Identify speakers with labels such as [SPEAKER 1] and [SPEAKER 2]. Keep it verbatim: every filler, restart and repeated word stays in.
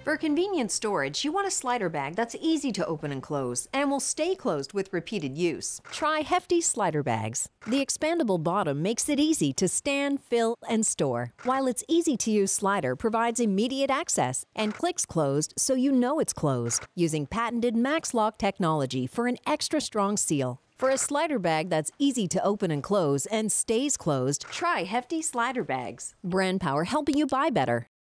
[SPEAKER 1] For convenient storage, you want a slider bag that's easy to open and close and will stay closed with repeated use. Try Hefty Slider Bags. The expandable bottom makes it easy to stand, fill, and store, while its easy-to-use slider provides immediate access and clicks closed so you know it's closed, using patented Max Lock technology for an extra strong seal. For a slider bag that's easy to open and close and stays closed, try Hefty Slider Bags. Brand power helping you buy better.